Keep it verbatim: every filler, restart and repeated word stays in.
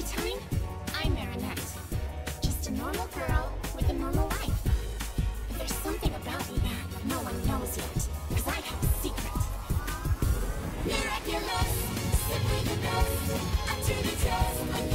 time, I'm Marinette. Just a normal girl with a normal life. But there's something about me that no one knows yet, because I have a secret. Miraculous, simply the best, up to the test.